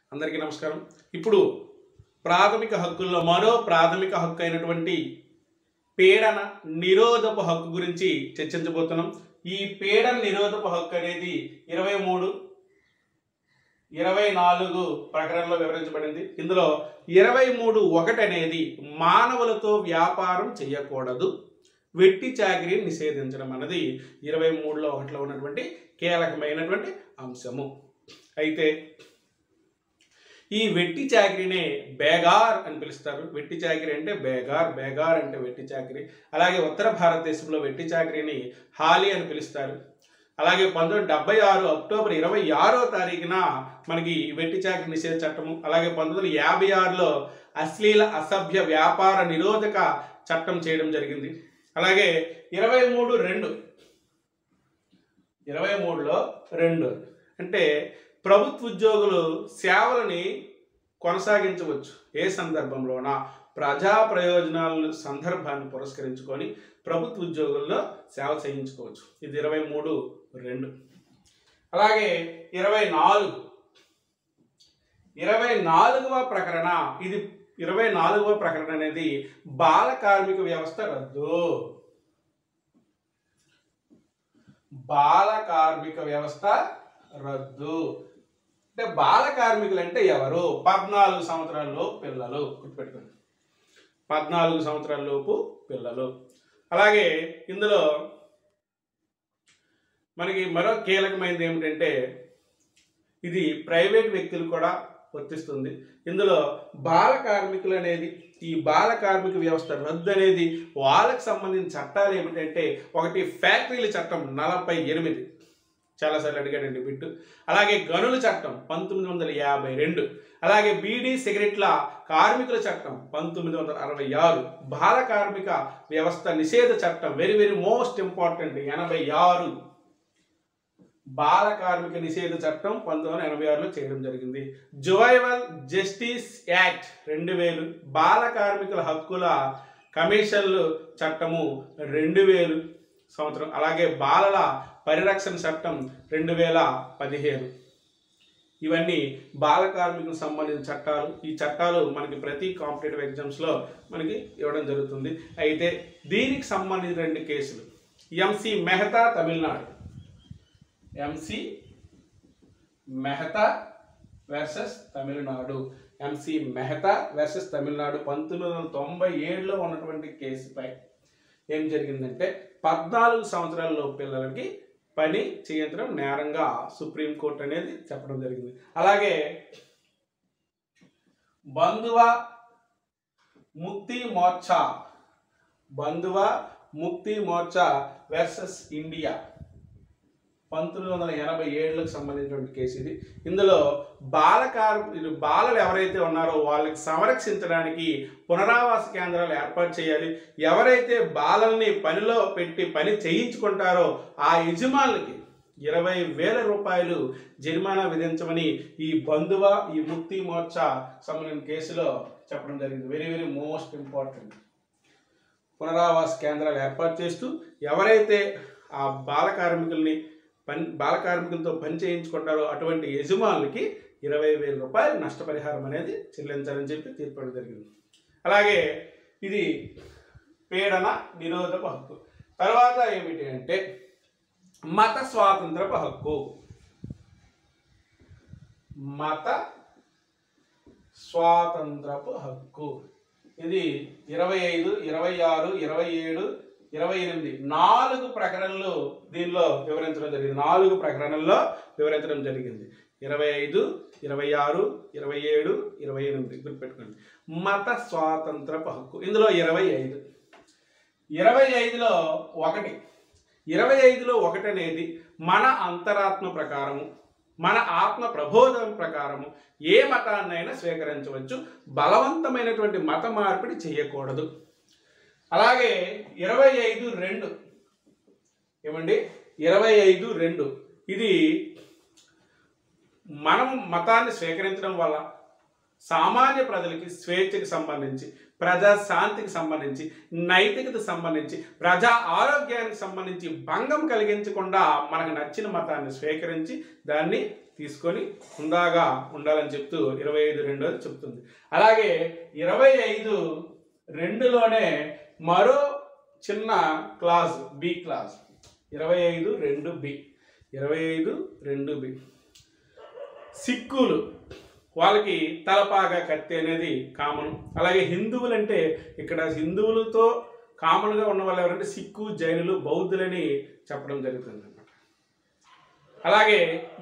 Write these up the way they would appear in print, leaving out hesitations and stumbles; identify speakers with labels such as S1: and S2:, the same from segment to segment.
S1: అందరికీ నమస్కారం. ఇప్పుడు ప్రాథమిక హక్కుల్లో మరో ప్రాథమిక హక్కు అయినటువంటి పీడన నిరోధపు హక్కు గురించి చర్చించబోతున్నాం. ఈ పీడన నిరోధపు హక్కు అనేది 23, 24 ప్రకటనలో వివరించబడింది. ఇందులో 23(1) అనేది మానవులతో వ్యాపారం చేయకూడదు, వెట్టి చాకిరీని నిషేధించడం అన్నది 23లో 1లో ఉన్నటువంటి కీలకమైనటువంటి అంశము. అయితే ఈ వెట్టి చాకిరీనే బేగార్ అని పిలుస్తారు. వెట్టి చాకిరీ అంటే బేగార్, బేగార్ అంటే వెట్టి చాకిరీ. అలాగే ఉత్తర భారతదేశంలో వెట్టి చాకిరీని హాలి అని పిలుస్తారు. అలాగే 1976 అక్టోబర్ 26వ తారీఖున మనకి వెట్టి చాకిరీ నిషేధ చట్టము, అలాగే 1956లో అశ్లీల అసభ్య వ్యాపార నిరోధక చట్టం చేయడం జరిగింది. అలాగే 23లో 2 అంటే ప్రభుత్వ ఉద్యోగులు సేవలని కొనసాగించవచ్చు. ఏ సందర్భంలోనా ప్రజా ప్రయోజనాల సందర్భాన్ని పురస్కరించుకొని ప్రభుత్వ ఉద్యోగుల్లో సేవ చేయించుకోవచ్చు. ఇది 23(2). అలాగే 24వ ప్రకరణ, ఇది 24వ ప్రకరణ అనేది బాల కార్మిక వ్యవస్థ రద్దు. బాల కార్మిక వ్యవస్థ రద్దు అంటే బాల కార్మికులు అంటే ఎవరు? 14 సంవత్సరాల లోపు పిల్లలు. గుర్తుపెట్టుకోండి, 14 సంవత్సరాల లోపు పిల్లలు. అలాగే ఇందులో మనకి మరో కీలకమైనది ఏమిటంటే ఇది ప్రైవేట్ వ్యక్తులు కూడా వర్తిస్తుంది. ఇందులో బాల కార్మికులు అనేది, ఈ బాల కార్మిక వ్యవస్థ రద్దు అనేది వాళ్ళకి సంబంధించిన చట్టాలు ఏమిటంటే, ఒకటి ఫ్యాక్టరీల చట్టం 48, చాలాసార్లు అడిగాడండి బిట్టు. అలాగే గనుల చట్టం 1952, అలాగే బీడీ సిగరెట్ల కార్మికుల చట్టం 1966, బాల కార్మిక వ్యవస్థ నిషేధ చట్టం వెరీ వెరీ మోస్ట్ ఇంపార్టెంట్ 86, బాల కార్మిక నిషేధ చట్టం 1986లో చేయడం జరిగింది. జువైనల్ జస్టిస్ యాక్ట్ 2000, బాల కార్మికుల హక్కుల కమిషన్లు చట్టము 2000 సంవత్సరం, అలాగే బాలల పరిరక్షణ చట్టం 2015. ఇవన్నీ బాల కార్మికులకు సంబంధించిన చట్టాలు. ఈ చట్టాలు మనకి ప్రతి కాంపిటేటివ్ ఎగ్జామ్స్లో మనకి ఇవ్వడం జరుగుతుంది. అయితే దీనికి సంబంధించిన 2 కేసులు, MC Mehta Tamil Nadu, MC Mehta versus Tamil Nadu, MC Mehta versus Tamil Nadu 1997లో ఉన్నటువంటి కేసుపై ఏం జరిగిందంటే 14 సంవత్సరాల పిల్లలకి పని చేయించడం నేరంగా సుప్రీంకోర్టు అనేది చెప్పడం జరిగింది. అలాగే బంధువ ముక్తి మోర్చా వర్సెస్ ఇండియా 1987లకు సంబంధించినటువంటి కేసు ఇది. ఇందులో బాలలు ఎవరైతే ఉన్నారో వాళ్ళకి సంరక్షించడానికి పునరావాస కేంద్రాలు ఏర్పాటు చేయాలి. ఎవరైతే బాలల్ని పనిలో పెట్టి పని చేయించుకుంటారో ఆ యజమానులకి 20,000 రూపాయలు జరిమానా విధించమని ఈ బంధువ ఈ ముక్తి మోర్చా సంబంధించిన కేసులో చెప్పడం జరిగింది. Very very most important. పునరావాస కేంద్రాలు ఏర్పాటు చేస్తూ ఎవరైతే ఆ బాల కార్మికులతో పని చేయించుకుంటారో అటువంటి యజమానులకి 20,000 రూపాయలు నష్టపరిహారం అనేది చెల్లించాలని చెప్పి తీర్పడం జరిగింది. అలాగే ఇది పీడన నిరోధపు హక్కు. తర్వాత ఏమిటి అంటే మత స్వాతంత్రపు హక్కు. మత స్వాతంత్రపు హక్కు ఇది 25, 26, 27, 28 4 ప్రకరణలు దీనిలో వివరించడం జరిగింది. 4 ప్రకరణల్లో వివరించడం జరిగింది. 25, 26, 27, 28 గుర్తుపెట్టుకోండి. మత స్వాతంత్రపు హక్కు ఇందులో 25లో 1, 25లో 1 అనేది మన అంతరాత్మ ప్రకారము, మన ఆత్మ ప్రబోధం ప్రకారము ఏ మతాన్నైనా స్వీకరించవచ్చు, బలవంతమైనటువంటి మత మార్పిడి చేయకూడదు. అలాగే 25(2) ఏమండి 25(2) ఇది మనం మతాన్ని స్వీకరించడం వల్ల సామాన్య ప్రజలకి స్వేచ్ఛకి సంబంధించి, ప్రజాశాంతికి సంబంధించి, నైతికతకు సంబంధించి, ప్రజా ఆరోగ్యానికి సంబంధించి భంగం కలిగించకుండా మనకు నచ్చిన మతాన్ని స్వీకరించి దాన్ని తీసుకొని హుందాగా ఉండాలని చెప్తూ 25(2) చెప్తుంది. అలాగే 25(2)లోనే మరో చిన్న clause, B clause, 25(2)(b). 25(2)(b) సిక్కులు వాళ్ళకి తలపాగా కత్తి అనేది కామన్. అలాగే హిందువులు అంటే ఇక్కడ హిందువులతో కామన్గా ఉన్న వాళ్ళు ఎవరంటే సిక్కు, జైనులు, బౌద్ధులని చెప్పడం జరుగుతుంది అన్నమాట. అలాగే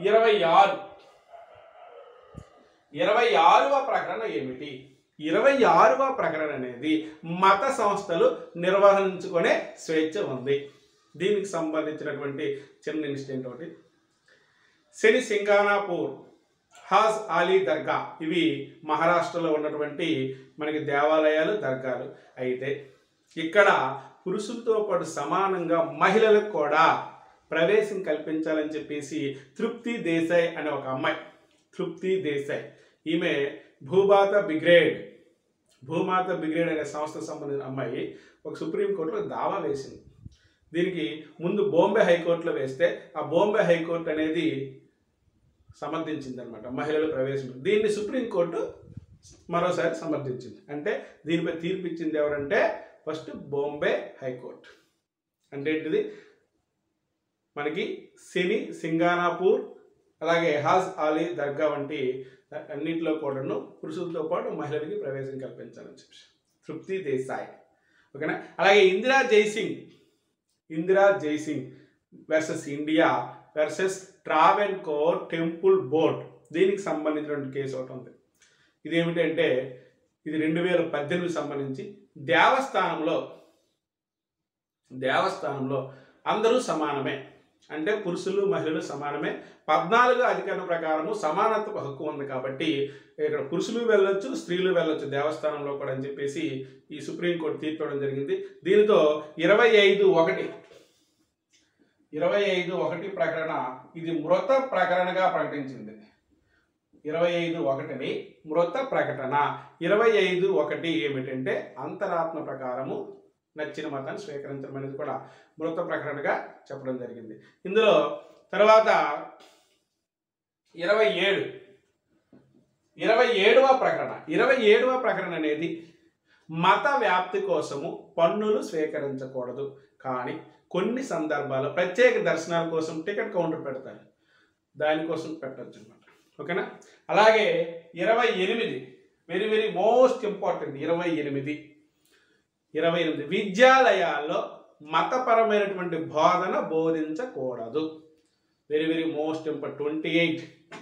S1: 26వ ప్రకరణ ఏమిటి? 26వ ప్రకరణ అనేది మత సంస్థలు నిర్వహించుకునే స్వేచ్ఛ ఉంది. దీనికి సంబంధించినటువంటి చిన్న ఇన్సిడెంట్ ఒకటి. శని సింగానాపూర్ హాజ్ అలీ దర్గా, ఇవి మహారాష్ట్రలో ఉన్నటువంటి మనకి దేవాలయాలు, దర్గాలు. అయితే ఇక్కడ పురుషులతో పాటు సమానంగా మహిళలకు కూడా ప్రవేశం కల్పించాలని చెప్పేసి తృప్తి దేశాయ్ అనే ఒక అమ్మాయి, తృప్తి దేశాయ్, ఈమె భూమాత బ్రిగేడ్ అనే సంస్థకు సంబంధించిన అమ్మాయి ఒక సుప్రీంకోర్టులో దావా వేసింది. దీనికి ముందు బాంబే హైకోర్టులో వేస్తే ఆ బాంబే హైకోర్టు అనేది సమర్థించింది అనమాట మహిళల ప్రవేశం. దీన్ని సుప్రీంకోర్టు మరోసారి సమర్థించింది. అంటే దీనిపై తీర్పు ఇచ్చింది ఎవరంటే ఫస్ట్ బాంబే హైకోర్టు. అంటే ఏంటిది, మనకి శని సింగానాపూర్ అలాగే హాజ్ అలీ దర్గా వంటి అన్నింటిలో కూడాను పురుషులతో పాటు మహిళలకి ప్రవేశం కల్పించాలని చెప్పి తృప్తి దేశాయ్. ఓకేనా. అలాగే Indira Jaising versus India versus Travancore temple board, దీనికి సంబంధించినటువంటి కేసు ఒకటి ఉంది. ఇదేమిటంటే ఇది 2018 సంబంధించి దేవస్థానంలో అందరూ సమానమే, అంటే పురుషులు మహిళలు సమానమే. 14 అధికరణ ప్రకారము సమానత్వ హక్కు ఉంది కాబట్టి ఇక్కడ పురుషులు వెళ్ళొచ్చు, స్త్రీలు వెళ్ళొచ్చు దేవస్థానంలో కూడా అని చెప్పేసి ఈ సుప్రీంకోర్టు తీర్పు ఇవ్వడం జరిగింది. దీనితో 25(1) ప్రకరణ ఇది మృత ప్రకరణగా ప్రకటించింది. 25(1)ని మృత ప్రకటన. 25(1) ఏమిటంటే అంతరాత్మ ప్రకారము నచ్చిన మతాన్ని స్వీకరించడం అనేది కూడా మృత ప్రకరణగా చెప్పడం జరిగింది. ఇందులో తర్వాత 27వ ప్రకరణ. 27వ ప్రకరణ అనేది మత వ్యాప్తి కోసము పన్నులు స్వీకరించకూడదు, కానీ కొన్ని సందర్భాల్లో ప్రత్యేక దర్శనాల కోసం టికెట్ కౌంటర్ పెడతారు, దానికోసం పెట్టచ్చు అన్నమాట. ఓకేనా. అలాగే 28 వెరీ వెరీ మోస్ట్ ఇంపార్టెంట్. 28 విద్యాలయాల్లో మతపరమైనటువంటి బోధన బోధించకూడదు. Very very most important. 28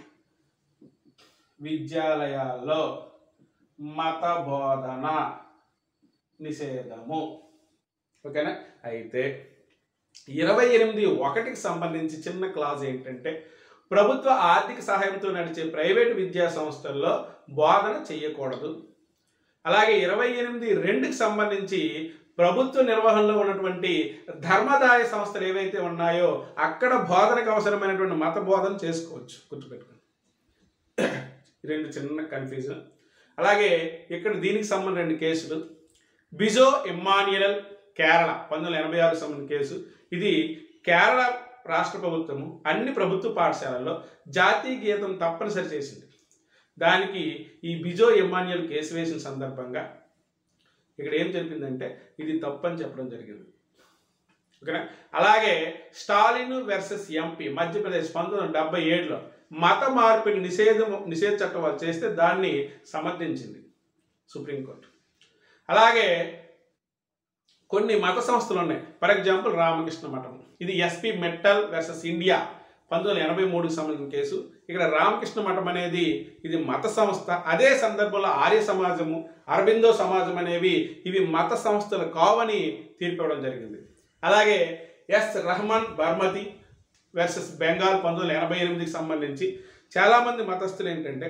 S1: విద్యాలయాల్లో మత బోధన నిషేధము. ఓకేనా. అయితే 28(1)కి సంబంధించి చిన్న క్లాజ్ ఏంటంటే ప్రభుత్వ ఆర్థిక సహాయంతో నడిచే ప్రైవేటు విద్యా సంస్థల్లో బోధన చేయకూడదు. అలాగే 28(2)కి సంబంధించి ప్రభుత్వ నిర్వహణలో ఉన్నటువంటి ధర్మదాయ సంస్థలు ఏవైతే ఉన్నాయో అక్కడ బోధనకు అవసరమైనటువంటి మత బోధన చేసుకోవచ్చు. గుర్తుపెట్టుకోండి, 2 చిన్న కన్ఫ్యూజన్. అలాగే ఇక్కడ దీనికి సంబంధించిన 2 కేసులు. బిజో ఇమ్మాన్యుయల్ కేరళ 1986 సంబంధించిన కేసు. ఇది కేరళ రాష్ట్ర ప్రభుత్వము అన్ని ప్రభుత్వ పాఠశాలల్లో జాతీయ గీతం తప్పనిసరి చేసింది. దానికి ఈ బిజో ఇమ్మాన్యుయల్ కేసు వేసిన సందర్భంగా ఇక్కడ ఏం జరిగిందంటే ఇది తప్పని చెప్పడం జరిగింది. ఓకేనా. అలాగే స్టాలిన్ వర్సెస్ ఎంపీ మధ్యప్రదేశ్ 1977లో మత మార్పిడి నిషేధ చట్టం వాళ్ళు చేస్తే దాన్ని సమర్థించింది సుప్రీంకోర్టు. అలాగే కొన్ని మత సంస్థలు ఉన్నాయి. ఫర్ ఎగ్జాంపుల్ రామకృష్ణ మఠం, ఇది ఎస్పీ మెట్టల్ వర్సెస్ ఇండియా 1983కి సంబంధించిన కేసు. ఇక్కడ రామకృష్ణ మఠం అనేది ఇది మత సంస్థ. అదే సందర్భంలో ఆర్య సమాజము, అరబిందో సమాజం అనేవి ఇవి మత సంస్థలు కావని తీర్పు ఇవ్వడం జరిగింది. అలాగే ఎస్ రహమాన్ బర్మతి వర్సెస్ బెంగాల్ 1988కి సంబంధించి చాలామంది మతస్థులు ఏంటంటే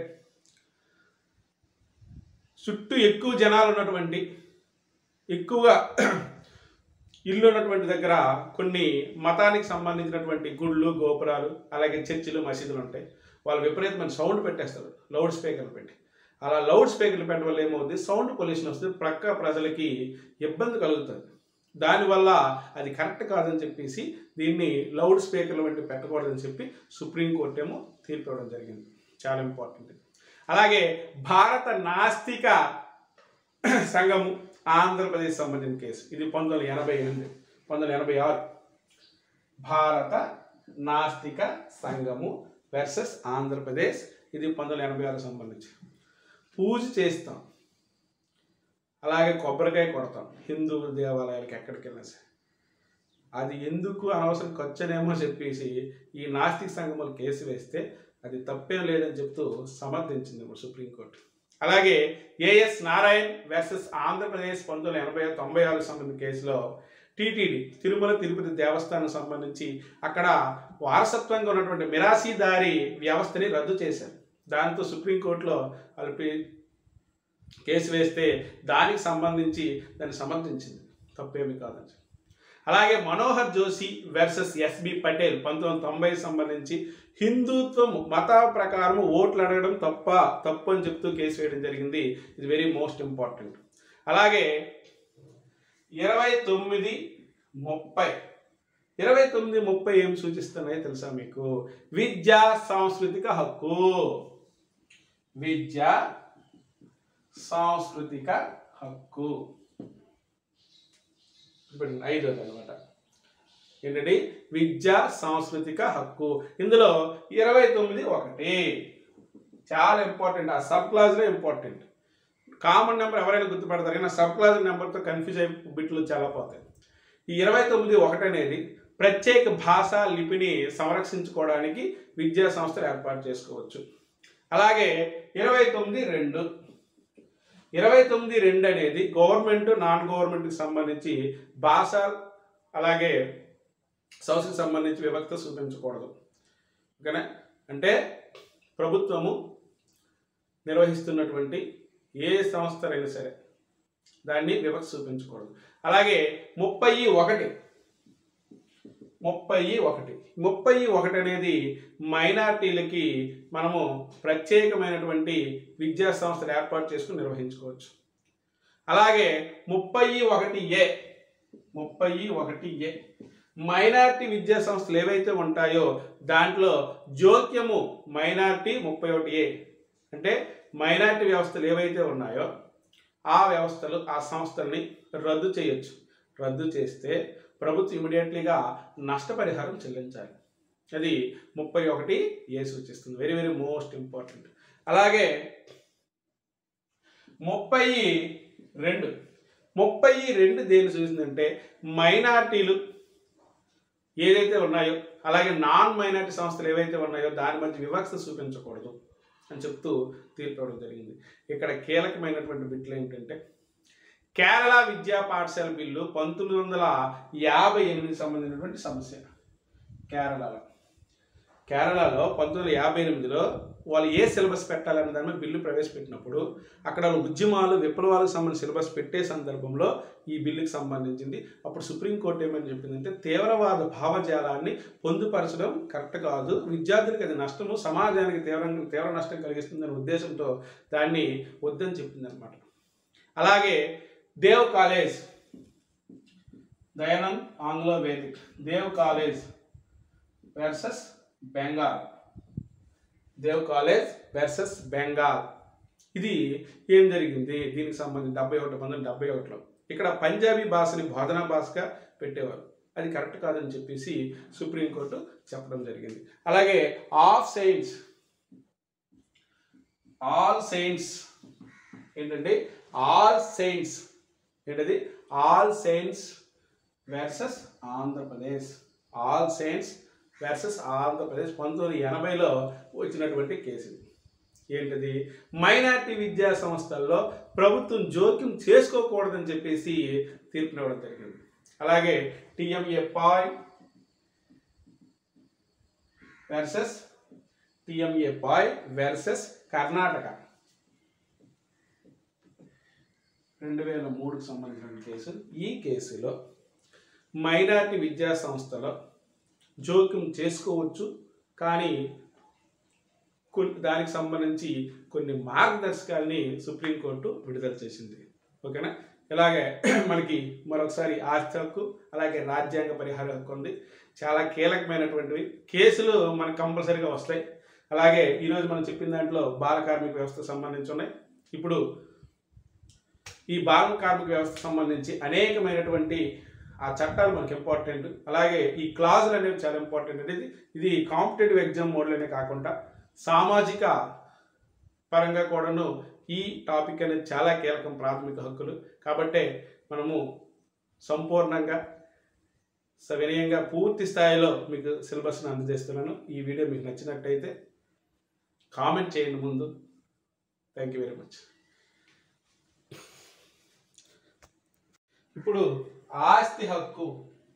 S1: చుట్టూ ఎక్కువ జనాలు ఉన్నటువంటి ఎక్కువగా ఇల్లు ఉన్నటువంటి దగ్గర కొన్ని మతానికి సంబంధించినటువంటి గుళ్ళు, గోపురాలు, అలాగే చర్చిలు, మసీదులు ఉంటాయి. వాళ్ళు విపరీతమైన సౌండ్ పెట్టేస్తారు, లౌడ్ స్పీకర్లు పెట్టి. అలా లౌడ్ స్పీకర్లు పెట్టడం వల్ల ఏమవుతుంది, సౌండ్ పొల్యూషన్ వస్తుంది, ప్రక్క ప్రజలకి ఇబ్బంది కలుగుతుంది. దానివల్ల అది కరెక్ట్ కాదని చెప్పేసి దీన్ని లౌడ్ స్పీకర్లు వంటి పెట్టకూడదని చెప్పి సుప్రీంకోర్టు ఏమో తీర్పు ఇవ్వడం జరిగింది. చాలా ఇంపార్టెంట్. అలాగే భారత నాస్తిక సంఘము ఆంధ్రప్రదేశ్ సంబంధించిన కేసు, ఇది 1988, 1986. భారత నాస్తిక సంఘము వర్సెస్ ఆంధ్రప్రదేశ్, ఇది 1986 సంబంధించి. పూజ చేస్తాం, అలాగే కొబ్బరికాయ కొడతాం హిందూ దేవాలయాలకు ఎక్కడికి వెళ్ళినా సరే. అది ఎందుకు అనవసరం ఖర్చునేమో చెప్పేసి ఈ నాస్తిక సంఘములు కేసు వేస్తే అది తప్పేం లేదని చెప్తూ సమర్థించింది సుప్రీంకోర్టు. అలాగే ఏఎస్ నారాయణ్ వర్సెస్ ఆంధ్రప్రదేశ్ 1996 సంబంధించిన కేసులో టీటీడీ తిరుమల తిరుపతి దేవస్థానం సంబంధించి అక్కడ వారసత్వంగా ఉన్నటువంటి మిరాసీదారి వ్యవస్థని రద్దు చేశారు. దాంతో సుప్రీంకోర్టులో వాళ్ళు కేసు వేస్తే దానికి సంబంధించి దాన్ని సమర్థించింది, తప్పేమి కాదని. అలాగే మనోహర్ జోషి వర్సెస్ ఎస్బి పటేల్ 1990 సంబంధించి హిందుత్వం మత ప్రకారం ఓట్లు అడగడం తప్పు అని చెప్తూ కేసు వేయడం జరిగింది. ఇది వెరీ మోస్ట్ ఇంపార్టెంట్. అలాగే 29-30 ఏం సూచిస్తున్నాయో తెలుసా మీకు? విద్యా సాంస్కృతిక హక్కు, విద్యా సాంస్కృతిక హక్కు ఇప్పుడు 5వ అనమాట. ఏంటంటే విద్యా సాంస్కృతిక హక్కు. ఇందులో 29(1) చాలా ఇంపార్టెంట్. ఆ సబ్ క్లాజ్లో ఇంపార్టెంట్. కామన్ నెంబర్ ఎవరైనా గుర్తుపడతారు, కానీ సబ్ క్లాజ్ నెంబర్తో కన్ఫ్యూజ్ అయ్యే బిట్లు చాలా పోతాయి. ఈ 29(1) అనేది ప్రత్యేక భాషా లిపిని సంరక్షించుకోవడానికి విద్యా సంస్థలు ఏర్పాటు చేసుకోవచ్చు. అలాగే 29(2) అనేది గవర్నమెంట్ నాన్ గవర్నమెంట్కి సంబంధించి భాష అలాగే సంస్థకు సంబంధించి వివక్ష చూపించకూడదు. ఓకేనా? అంటే ప్రభుత్వము నిర్వహిస్తున్నటువంటి ఏ సంస్థలైనా సరే దాన్ని వివక్ష చూపించకూడదు. అలాగే 31 అనేది మైనార్టీలకి మనము ప్రత్యేకమైనటువంటి విద్యా సంస్థలు ఏర్పాటు చేసుకుని నిర్వహించుకోవచ్చు. అలాగే 31(a) మైనార్టీ విద్యా సంస్థలు ఏవైతే ఉంటాయో దాంట్లో జోక్యము మైనార్టీ 31(a) అంటే మైనార్టీ వ్యవస్థలు ఏవైతే ఉన్నాయో ఆ వ్యవస్థలు ఆ సంస్థల్ని రద్దు చేయొచ్చు. రద్దు చేస్తే ప్రభుత్వం ఇమీడియట్లీగా నష్టపరిహారం చెల్లించాలి. అది 31(a) సూచిస్తుంది. Very very most important. అలాగే 32 దేని సూచిస్తుందంటే మైనార్టీలు ఏదైతే ఉన్నాయో అలాగే నాన్ మైనార్టీ సంస్థలు ఏవైతే ఉన్నాయో దాని మధ్య వివక్ష చూపించకూడదు అని చెప్తూ తీర్పు ఇవ్వడం జరిగింది. ఇక్కడ కీలకమైనటువంటి బిట్లు ఏంటంటే కేరళ విద్యా పాఠశాల బిల్లు 1958 సంబంధించినటువంటి సమస్య. కేరళలో 1958లో వాళ్ళు ఏ సిలబస్ పెట్టాలనే దాని మీద బిల్లు ప్రవేశపెట్టినప్పుడు అక్కడ ఉద్యమాలు విప్లవాలకు సంబంధించిన సిలబస్ పెట్టే సందర్భంలో ఈ బిల్లుకి సంబంధించింది. అప్పుడు సుప్రీంకోర్టు ఏమని చెప్పిందంటే తీవ్రవాద భావజాలాన్ని పొందుపరచడం కరెక్ట్ కాదు, విద్యార్థులకు అది నష్టము, సమాజానికి తీవ్ర నష్టం కలిగిస్తుందనే ఉద్దేశంతో దాన్ని వద్దని చెప్పింది అనమాట. అలాగే DAV college Dayanand Anglo Vedic DAV college versus Bengal, DAV college versus Bengal. ఇది ఏం జరిగింది? దీనికి సంబంధించి 1971లో ఇక్కడ పంజాబీ భాషని బోధనా భాషగా పెట్టేవారు. అది కరెక్ట్ కాదని చెప్పేసి సుప్రీంకోర్టు చెప్పడం జరిగింది. అలాగే ఆల్ సెయింట్స్ ఏంటంటే all saints versus Andhra Pradesh, all saints versus Andhra Pradesh 1980లో వచ్చినటువంటి కేసు. ఏంటిది? మైనార్టీ విద్యా సంస్థల్లో ప్రభుత్వం జోక్యం చేసుకోకూడదని చెప్పేసి తీర్పునివ్వడం జరిగింది. అలాగే టిఎంఏ పాయ్ వర్సెస్ కర్ణాటక 2003కు సంబంధించిన కేసు. ఈ కేసులో మైనార్టీ విద్యా సంస్థలో జోక్యం చేసుకోవచ్చు, కానీ దానికి సంబంధించి కొన్ని మార్గదర్శకాలని సుప్రీంకోర్టు విడుదల చేసింది. ఓకేనా? ఇలాగే మనకి మరొకసారి ఆస్తి హక్కు, అలాగే రాజ్యాంగ పరిహార హక్కు ఉంది. చాలా కీలకమైనటువంటివి కేసులు మనకు కంపల్సరీగా వస్తాయి. అలాగే ఈరోజు మనం చెప్పిన దాంట్లో బాల కార్మిక వ్యవస్థకు సంబంధించి ఉన్నాయి. ఇప్పుడు ఈ బాల కార్మిక వ్యవస్థకు సంబంధించి అనేకమైనటువంటి ఆ చట్టాలు మనకి ఇంపార్టెంట్. అలాగే ఈ క్లాజులు అనేవి చాలా ఇంపార్టెంట్. అనేది ఇది కాంపిటేటివ్ ఎగ్జామ్ మోడ్లోనే కాకుండా సామాజిక పరంగా కూడాను ఈ టాపిక్ అనేది చాలా కీలకం, ప్రాథమిక హక్కులు. కాబట్టే మనము సంపూర్ణంగా సవినయంగా పూర్తి స్థాయిలో మీకు సిలబస్ను అందజేస్తున్నాను. ఈ వీడియో మీకు నచ్చినట్టయితే కామెంట్ చేయండి ముందు. Thank you very much. ఇప్పుడు ఆస్తి హక్కు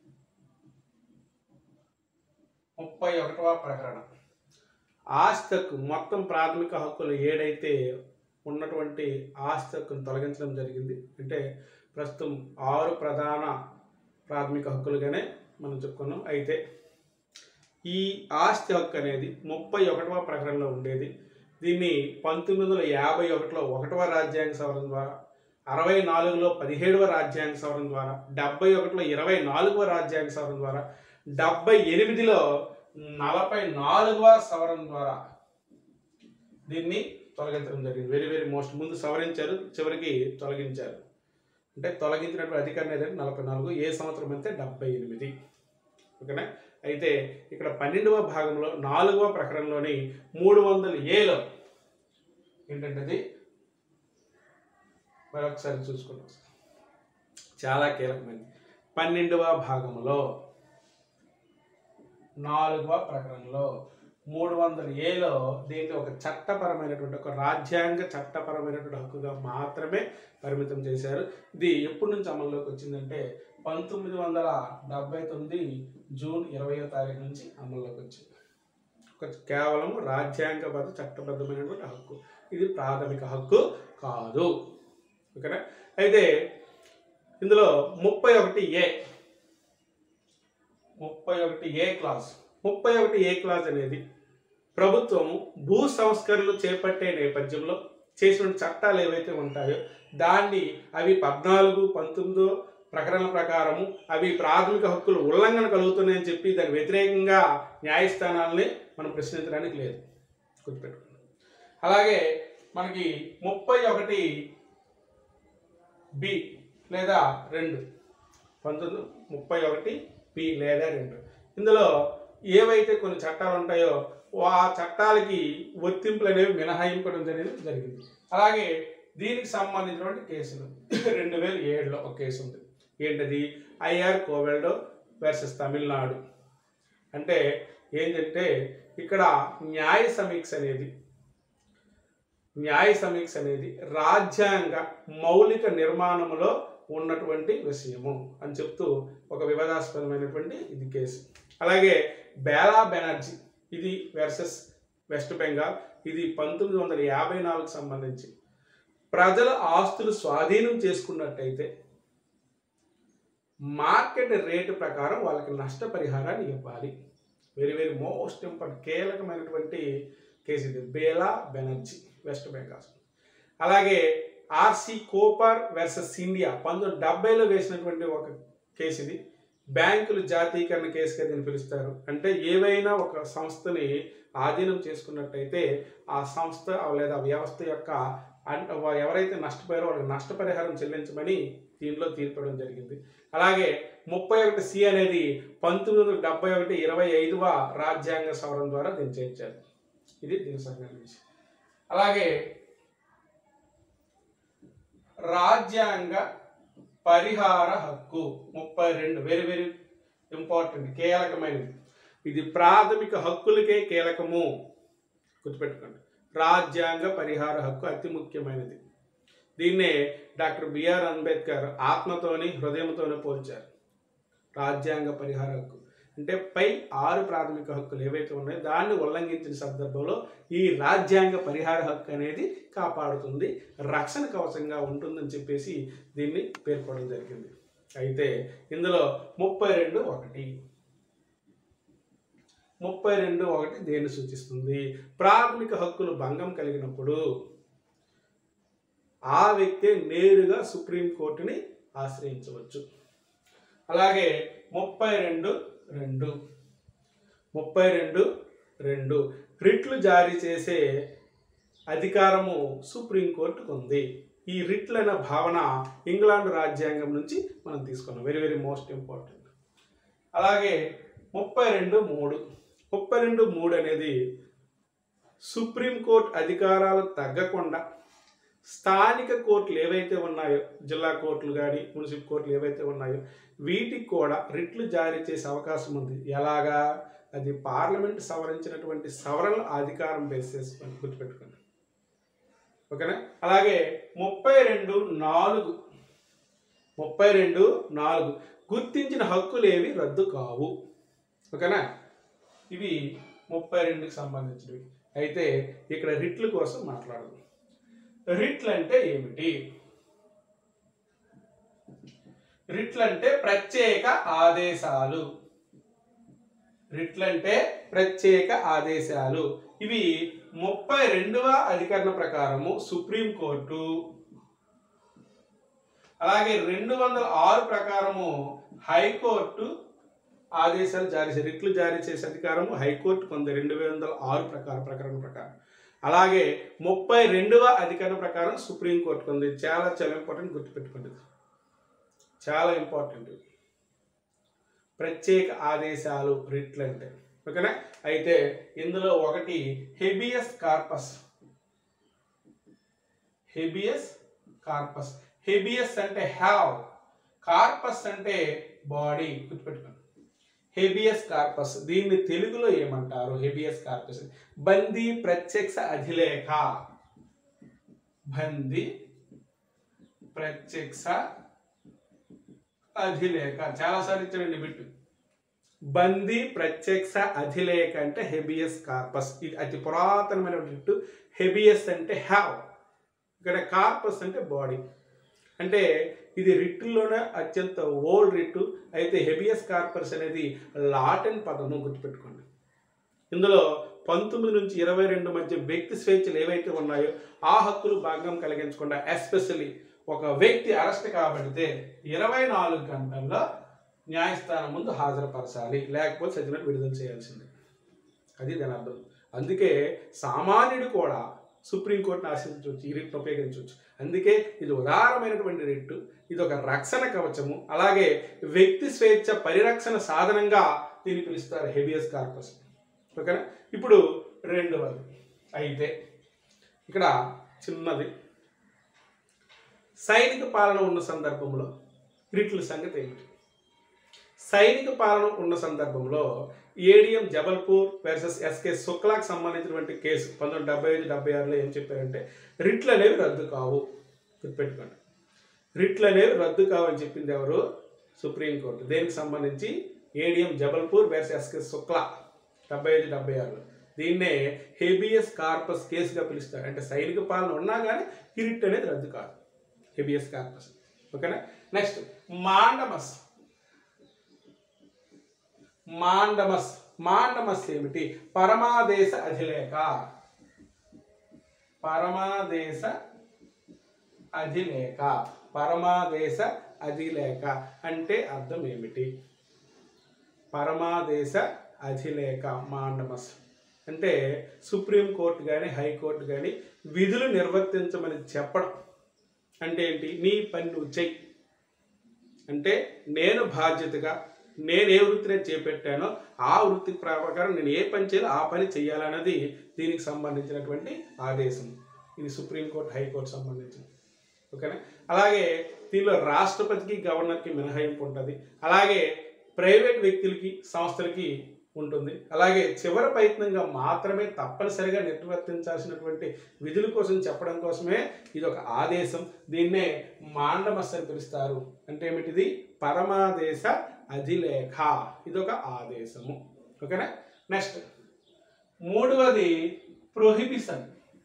S1: 31వ ప్రకరణ. ఆస్తి హక్కు మొత్తం ప్రాథమిక హక్కులు ఏడైతే ఉన్నటువంటి ఆస్తి హక్కును తొలగించడం జరిగింది. అంటే ప్రస్తుతం 6 ప్రధాన ప్రాథమిక హక్కులుగానే మనం చెప్పుకున్నాం. అయితే ఈ ఆస్తి హక్కు అనేది 31వ ప్రకరణలో ఉండేది. దీన్ని 1951లో 1వ రాజ్యాంగ సవరణ ద్వారా, 64లో 17వ రాజ్యాంగ సవరణ ద్వారా, 71లో 24వ రాజ్యాంగ సవరణ ద్వారా, 78లో 44వ సవరణ ద్వారా దీన్ని తొలగించడం జరిగింది. Very very most. ముందు సవరించారు, చివరికి తొలగించారు. అంటే తొలగించినటువంటి అధికారం ఏదంటే 44, ఏ సంవత్సరం అయితే 78. ఓకేనా. అయితే ఇక్కడ 12వ భాగంలో 4వ ప్రకరణలోని 300Aలో ఏంటంటే అది మరొకసారి చూసుకుంటాం, చాలా కీలకమైనది. 12వ భాగంలో 4వ ప్రకరణలో 300Aలో దీన్ని ఒక చట్టపరమైనటువంటి, ఒక రాజ్యాంగ చట్టపరమైనటువంటి హక్కుగా మాత్రమే పరిమితం చేశారు. ఇది ఎప్పటి నుంచి అమల్లోకి వచ్చిందంటే 1979 జూన్ 20వ తారీఖు నుంచి అమల్లోకి వచ్చింది. ఒక కేవలం రాజ్యాంగబద్ధ చట్టబద్ధమైనటువంటి హక్కు. ఇది ప్రాథమిక హక్కు కాదు. ఓకేనా. అయితే ఇందులో 31A క్లాస్ 31A క్లాస్ అనేది ప్రభుత్వము భూ సంస్కరణలు చేపట్టే నేపథ్యంలో చేసిన చట్టాలు ఏవైతే ఉంటాయో దాన్ని అవి 14, 19 ప్రకటనల ప్రకారము అవి ప్రాథమిక హక్కులు ఉల్లంఘన కలుగుతున్నాయని చెప్పి దాని వ్యతిరేకంగా న్యాయస్థానాలని మనం ప్రశ్నించడానికి లేదు, గుర్తుపెట్టుకోండి. అలాగే మనకి 31B లేదా 2, 31B లేదా 2 ఇందులో ఏవైతే కొన్ని చట్టాలు ఉంటాయో ఆ చట్టాలకి వర్తింపులు అనేవి మినహాయింపడం జరిగింది. అలాగే దీనికి సంబంధించినటువంటి కేసులు 2007లో ఒక కేసు ఉంది. ఏంటది? IR Coelho versus Tamil Nadu. అంటే ఏంటంటే ఇక్కడ న్యాయ సమీక్ష అనేది రాజ్యాంగ మౌలిక నిర్మాణములో ఉన్నటువంటి విషయము అని చెప్తూ ఒక వివాదాస్పదమైనటువంటి ఇది కేసు. అలాగే బేలా బెనర్జీ ఇది వర్సెస్ వెస్ట్ బెంగాల్. ఇది 1954కు సంబంధించి ప్రజల ఆస్తులు స్వాధీనం చేసుకున్నట్టయితే మార్కెట్ రేటు ప్రకారం వాళ్ళకి నష్టపరిహారాన్ని ఇవ్వాలి. వెరీ వెరీ మోస్ట్ ఇంపార్టెంట్ కీలకమైనటువంటి కేసు ఇది. బేలా బెనర్జీ వెస్ట్ బెంగాల్. అలాగే ఆర్సి కోపర్ వర్సెస్ ఇండియా 1970లో వేసినటువంటి ఒక కేసు ఇది. బ్యాంకులు జాతీకరణ కేసుగా దీన్ని పిలుస్తారు. అంటే ఏవైనా ఒక సంస్థని ఆధీనం చేసుకున్నట్టయితే ఆ సంస్థ లేదా వ్యవస్థ యొక్క ఎవరైతే నష్టపోయారో వాళ్ళకి నష్టపరిహారం చెల్లించమని దీనిలో తీర్పడం జరిగింది. అలాగే 31C అనేది 1971 25వ రాజ్యాంగ సవరణ ద్వారా దీన్ని చేర్చారు. ఇది దీనికి సంబంధించి. అలాగే రాజ్యాంగ పరిహార హక్కు 32 వెరీ వెరీ ఇంపార్టెంట్, కీలకమైనది. ఇది ప్రాథమిక హక్కులకే కీలకము, గుర్తుపెట్టుకోండి. రాజ్యాంగ పరిహార హక్కు అతి ముఖ్యమైనది. దీన్నే డాక్టర్ బిఆర్ అంబేద్కర్ ఆత్మతోని హృదయంతోని పోల్చారు. రాజ్యాంగ పరిహార హక్కు అంటే పై 6 ప్రాథమిక హక్కులు ఏవైతే ఉన్నాయో దాన్ని ఉల్లంఘించిన సందర్భంలో ఈ రాజ్యాంగ పరిహార హక్కు అనేది కాపాడుతుంది, రక్షణ కవచంగా ఉంటుందని చెప్పేసి దీన్ని పేర్కొనడం జరిగింది. అయితే ఇందులో 32(1) దేన్ని సూచిస్తుంది? ప్రాథమిక హక్కులు భంగం కలిగినప్పుడు ఆ వ్యక్తే నేరుగా సుప్రీంకోర్టుని ఆశ్రయించవచ్చు. అలాగే 32(2) రిట్లు జారీ చేసే అధికారము సుప్రీంకోర్టుకు ఉంది. ఈ రిట్లు అనే భావన ఇంగ్లాండ్ రాజ్యాంగం నుంచి మనం తీసుకున్నాం. Very very most important. అలాగే 32(3) అనేది సుప్రీంకోర్టు అధికారాలు తగ్గకుండా స్థానిక కోర్టులు ఏవైతే ఉన్నాయో, జిల్లా కోర్టులు కానీ మున్సిపల్ కోర్టులు ఏవైతే ఉన్నాయో వీటికి కూడా రిట్లు జారీ చేసే అవకాశం ఉంది. ఎలాగా? అది పార్లమెంట్ సవరించినటువంటి సవరణల అధికారం బేస్ చేసుకొని గుర్తుపెట్టుకోండి. ఓకేనా? అలాగే 32(4) గుర్తించిన హక్కులు ఏవి రద్దు కావు. ఓకేనా? ఇవి 32కి సంబంధించినవి. అయితే ఇక్కడ రిట్ల కోసం మాట్లాడదాం. రిట్లు అంటే ఏమిటి? రిట్లు అంటే ప్రత్యేక ఆదేశాలు. రిట్లు అంటే ప్రత్యేక ఆదేశాలు. ఇవి 32వ అధికరణ ప్రకారము సుప్రీంకోర్టు, అలాగే 206 ప్రకారము హైకోర్టు ఆదేశాలు జారీ చేసే రిట్లు జారీ చేసే అధికారము హైకోర్టుకు ఉంది 206 ప్రకరణ ప్రకారం. అలాగే 32వ అధికరణ ప్రకారం సుప్రీంకోర్టుకు ఉంది. చాలా చాలా ఇంపార్టెంట్, గుర్తుపెట్టుకోండి. చాలా ఇంపార్టెంట్ ప్రత్యేక ఆదేశాలు రిట్లు అంటే. ఓకేనా? అయితే ఇందులో ఒకటి హెబియస్ కార్పస్. హెబియస్ అంటే హ్యావ్, కార్పస్ అంటే బాడీ. గుర్తుపెట్టుకోండి. హెబియస్ కార్పస్, దీన్ని తెలుగులో ఏమంటారు? హెబియస్ కార్పస్ బందీ ప్రత్యక్ష అధిలేఖ. బందీ ప్రత్యక్ష అధిలేఖ. చాలాసార్లు ఇచ్చాడండి బిట్టు. బందీ ప్రత్యక్ష అధిలేఖ అంటే హెబియస్ కార్పస్. ఇది అతి పురాతనమైన బిట్టు. హెబియస్ అంటే హ్యావ్, ఇక్కడ కార్పస్ అంటే బాడీ. అంటే ఇది రిట్టుల్లోనే అత్యంత ఓల్డ్ రిట్టు. అయితే హెబియస్ కార్పస్ అనేది లాటిన్ పదము, గుర్తుపెట్టుకోండి. ఇందులో 19 నుంచి 22 మధ్య వ్యక్తి స్వేచ్ఛలు ఏవైతే ఉన్నాయో ఆ హక్కులు భంగం కలిగించకుండా, ఎస్పెషల్లీ ఒక వ్యక్తి అరెస్ట్ కాబడితే 24 గంటల్లో న్యాయస్థానం ముందు హాజరుపరచాలి, లేకపోతే సజ్జనట్టు విడుదల చేయాల్సిందే. అది దాని అర్థం. అందుకే సామాన్యుడు కూడా సుప్రీంకోర్టును ఆశ్రయించవచ్చు, ఈ రిట్ను ఉపయోగించవచ్చు. అందుకే ఇది ఉదారమైనటువంటి రిట్టు. ఇది ఒక రక్షణ కవచము. అలాగే వ్యక్తి స్వేచ్ఛ పరిరక్షణ సాధనంగా దీన్ని పిలుస్తారు, హెబియస్ కార్పస్. ఓకేనా? ఇప్పుడు రెండవది. అయితే ఇక్కడ చిన్నది, సైనిక పాలన ఉన్న సందర్భంలో రిట్ల సంగతి ఏమిటి? సైనిక పాలన ఉన్న సందర్భంలో ఏడిఎం జబల్పూర్ వర్సెస్ ఎస్కే శుక్లాకి సంబంధించినటువంటి కేసు 1975-76లో ఏం చెప్పారంటే రిట్లు అనేవి రద్దు కావు. గుర్తుపెట్టుకోండి. రిట్లు అనేవి రద్దు కావని చెప్పింది ఎవరు? సుప్రీంకోర్టు. దేనికి సంబంధించి? ADM Jabalpur versus SK Shukla 75-76లో. దీన్నే హెబియస్ కార్పస్ కేసుగా పిలుస్తారు. అంటే సైనిక పాలన ఉన్నా కానీ ఈ రిట్ అనేది రద్దు కాదు, హెబియస్ కార్పస్. ఓకేనా? నెక్స్ట్ మాండమస్ ఏమిటి? పరమాదేశ అధిలేఖ. పరమాదేశ అధిలేఖ అంటే అర్థం ఏమిటి? పరమాదేశ అధిలేఖ మాండమస్ అంటే సుప్రీంకోర్టు కానీ హైకోర్టు కానీ విధులు నిర్వర్తించమని చెప్పడం. అంటే ఏంటి? నీ పని నువ్వు చెయ్యి అంటే, నేను బాధ్యతగా నేను ఏ వృత్తిని చేపట్టానో ఆ వృత్తి ప్రకారం నేను ఏ పని చేయాలో ఆ పని చేయాలన్నది దీనికి సంబంధించినటువంటి ఆదేశం. ఇది సుప్రీంకోర్టు హైకోర్టు సంబంధించింది. ఓకేనా? అలాగే దీనిలో రాష్ట్రపతికి గవర్నర్కి మినహాయింపు ఉంటుంది. అలాగే ప్రైవేట్ వ్యక్తులకి సంస్థలకి ఉంటుంది. అలాగే చివరి ప్రయత్నంగా మాత్రమే తప్పనిసరిగా నిర్వర్తించాల్సినటువంటి విధుల కోసం చెప్పడం కోసమే ఇది ఒక ఆదేశం. దీన్నే మాండమస్ అని పిలుస్తారు. అంటే ఏమిటిది? పరమాదేశ అధిలేఖ. ఇదొక ఆదేశము. ఓకేనా? నెక్స్ట్ మూడవది ప్రొహిబిషన్.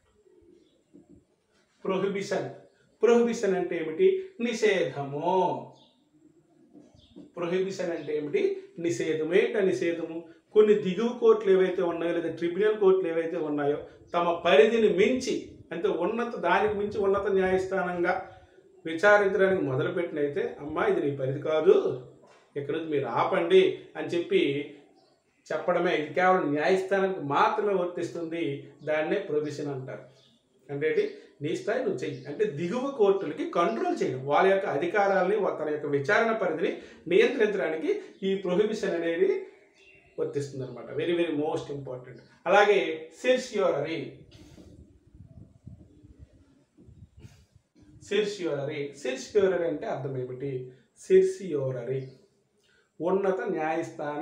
S1: ప్రొహిబిషన్ అంటే ఏమిటి? నిషేధము. ప్రొహిబిషన్ అంటే ఏమిటి? నిషేధము. ఏంట నిషేధము? కొన్ని దిగువ కోర్టులు ఏవైతే ఉన్నాయో లేదా ట్రిబ్యునల్ కోర్టులు ఏవైతే ఉన్నాయో తమ పరిధిని మించి అంటే దానికి మించి ఉన్నత న్యాయస్థానంగా విచారించడానికి మొదలుపెట్టినైతే అమ్మా ఇది నీ పరిధి కాదు, ఇక్కడ నుంచి మీరు ఆపండి అని చెప్పడమే. ఇది కేవలం న్యాయస్థానానికి మాత్రమే వర్తిస్తుంది. దాన్నే ప్రొవిజన్ అంటారు. అంటే నీ స్థాయి నువ్వు చెయ్యి, అంటే దిగువ కోర్టులకి కంట్రోల్ చేయడం, వాళ్ళ యొక్క అధికారాలని తన యొక్క విచారణ పరిధిని నియంత్రించడానికి ఈ ప్రొహిబిషన్ అనేది వర్తిస్తుంది అనమాట. Very very most important. అలాగే సెర్షియోరరీ. సెర్షియోరరీ అంటే అర్థం ఏమిటి? సెర్షియోరరీ ఉన్నత న్యాయస్థాన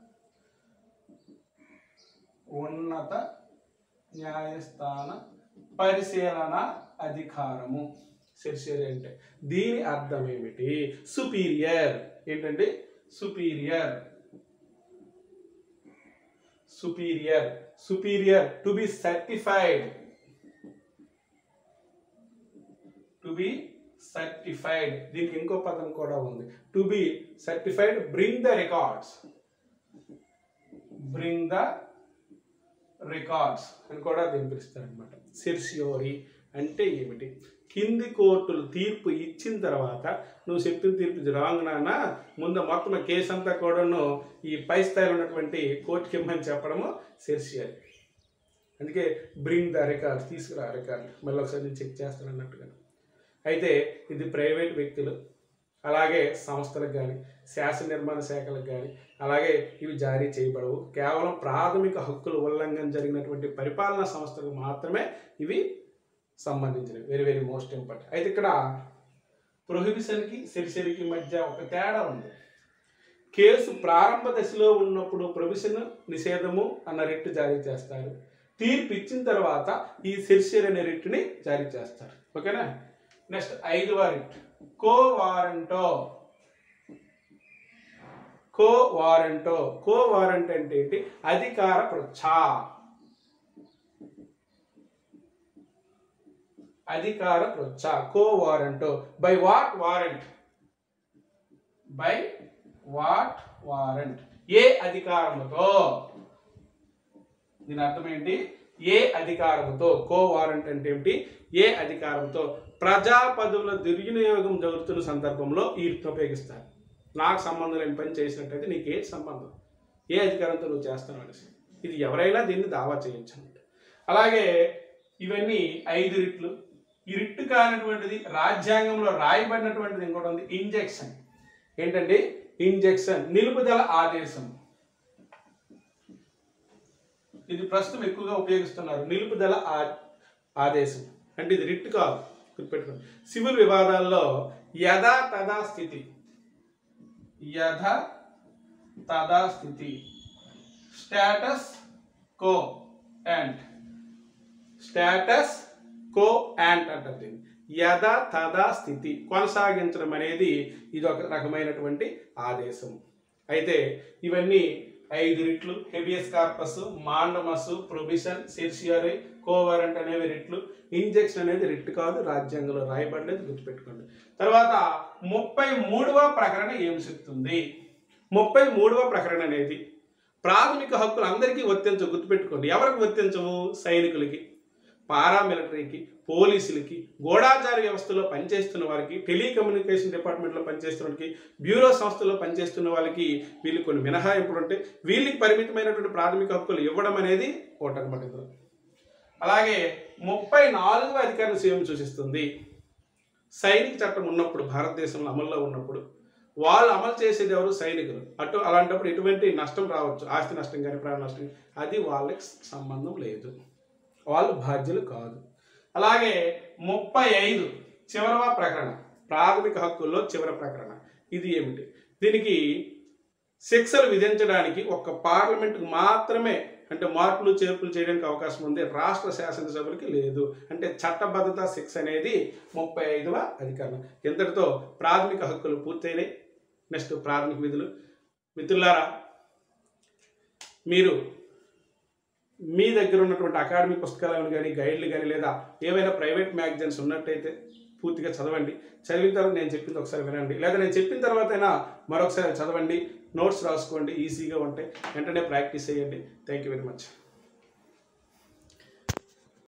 S1: పరిశీలన అధికారము. సెర్షియరీ అంటే దీని అర్థం ఏమిటి? సుపీరియర్. ఏంటంటే సుపీరియర్ టు బి సర్టిఫైడ్. దీనికి ఇంకో పదం కూడా ఉంది. To be certified, bring the records అని కూడా దీన్ని పిలుస్తారు అనమాట. సెర్షియోరీ అంటే ఏమిటి? కింది కోర్టులు తీర్పు ఇచ్చిన తర్వాత నువ్వు చెప్పిన తీర్పు రాంగ్ నాన్న, ముందు మొత్తం కేసు అంతా కూడాను ఈ పై స్థాయిలో ఉన్నటువంటి కోర్టుకి ఇమ్మని చెప్పడము సెర్షియోరీ. అందుకే బ్రింగ్ ద రికార్డ్స్, తీసుకురా రికార్డు, మళ్ళీ ఒకసారి నేను చెక్ చేస్తాను అన్నట్టుగా. అయితే ఇది ప్రైవేట్ వ్యక్తులు, అలాగే సంస్థలకు కానీ, శాసన నిర్మాణ శాఖలకు కానీ అలాగే ఇవి జారీ చేయబడవు. కేవలం ప్రాథమిక హక్కుల ఉల్లంఘన జరిగినటువంటి పరిపాలనా సంస్థలకు మాత్రమే ఇవి సంబంధించినవి. Very very most important. అయితే ఇక్కడ ప్రొహిబిషన్కి సెర్షియరీకి మధ్య ఒక తేడా ఉంది. కేసు ప్రారంభ దశలో ఉన్నప్పుడు ప్రొహిబిషన్, నిషేధము అన్న రిట్ జారీ చేస్తారు. తీర్పు ఇచ్చిన తర్వాత ఈ సెర్షియరీ అనే రిట్ని జారీ చేస్తారు. ఓకేనా? నెక్స్ట్ 5వ రిట్ కో వారెంటో అంటే ఏంటి? అధికార పృచ్ఛ. Quo warranto. By what warrant? ఏ అధికారముతో. దీని అర్థం ఏంటి? ఏ అధికారంతో. కో వారెంట్ అంటే ఏమిటి? ఏ అధికారంతో. ప్రజా పదవుల దుర్వినియోగం జరుగుతున్న సందర్భంలో ఈ ఉపయోగిస్తారు. నాకు సంబంధం లేని పని చేసినట్టయితే నీకు ఏ సంబంధం, ఏ అధికారంతో నువ్వు చేస్తావు అనేసి. ఇది ఎవరైనా దీన్ని దావా చేయొచ్చు అన్నమాట. అలాగే ఇవన్నీ 5 రిట్లు. ఈ రిట్టు కానటువంటిది రాజ్యాంగంలో రాయబడినటువంటిది ఇంకోటి ఉంది, ఇంజెక్షన్. ఏంటండి? ఇంజెక్షన్, నిలుపుదల ఆదేశం. ఇది ప్రస్తుతం ఎక్కువగా ఉపయోగిస్తున్నారు. నిలుపుదల ఆదేశం అంటే ఇది రిట్ కాదు, గుర్తుపెట్టుకోండి. సివిల్ వివాదాల్లో యథాతథా స్థితి, స్టేటస్ కో యాంట్ అంటారు. యథాతథా స్థితి కొనసాగించడం అనేది ఇది ఒక రకమైనటువంటి ఆదేశం. అయితే ఇవన్నీ 5 రిట్లు. Habeas corpus, mandamus, prohibition, certiorari, quo warrant అనేవి రిట్లు. ఇంజెక్షన్ అనేది రిట్ కాదు, రాజ్యాంగంలో రాయబడలేదు, గుర్తుపెట్టుకోండి. తర్వాత 33వ ప్రకరణ ఏమి చెప్తుంది? 33వ ప్రకరణ అనేది ప్రాథమిక హక్కులు అందరికీ వర్తించవు, గుర్తుపెట్టుకోండి. ఎవరికి వర్తించవు? సైనికులకి, పారామిలిటరీకి, పోలీసులకి, గూఢాచార వ్యవస్థలో పనిచేస్తున్న వారికి, టెలికమ్యూనికేషన్ డిపార్ట్మెంట్లో పనిచేస్తున్న వారికి, బ్యూరో సంస్థల్లో పనిచేస్తున్న వాళ్ళకి వీళ్ళు కొన్ని మినహాయింపులు ఉంటాయి. వీళ్ళకి పరిమితమైనటువంటి ప్రాథమిక హక్కులు ఇవ్వడం అనేది ఒకటనమాట ఇందులో. అలాగే 34వ అధికారం ఏమి సూచిస్తుంది? సైనిక చట్టం ఉన్నప్పుడు, భారతదేశంలో అమల్లో ఉన్నప్పుడు వాళ్ళు అమలు చేసేది ఎవరు? సైనికులు. అలాంటప్పుడు ఎటువంటి నష్టం రావచ్చు, ఆస్తి నష్టం కానీ ప్రాణ నష్టం, అది వాళ్ళకి సంబంధం లేదు, వాళ్ళు బాధ్యులు కాదు. అలాగే 35 చివరవ ప్రకరణ, ప్రాథమిక హక్కుల్లో చివరి ప్రకరణ. ఇది ఏమిటి? దీనికి శిక్షలు విధించడానికి ఒక్క పార్లమెంట్కి మాత్రమే, అంటే మార్పులు చేర్పులు చేయడానికి అవకాశం ఉంది, రాష్ట్ర శాసనసభలకి లేదు. అంటే చట్టబద్ధత శిక్ష అనేది 35వ అధికరణం. ఇంతటితో ప్రాథమిక హక్కులు పూర్తయినాయి. నెక్స్ట్ ప్రాథమిక విధులు. మిత్రులారా, మీరు మీ దగ్గర ఉన్నటువంటి అకాడమిక్ పుస్తకాలను కానీ, గైడ్లు కానీ, లేదా ఏవైనా ప్రైవేట్ మ్యాగజైన్స్ ఉన్నట్టయితే పూర్తిగా చదవండి. చదివిన తర్వాత నేను చెప్పింది ఒకసారి వినండి, లేదా నేను చెప్పిన తర్వాత అయినా మరొకసారి చదవండి, నోట్స్ రాసుకోండి, ఈజీగా ఉంటాయి, వెంటనే ప్రాక్టీస్ చేయండి. Thank you very much.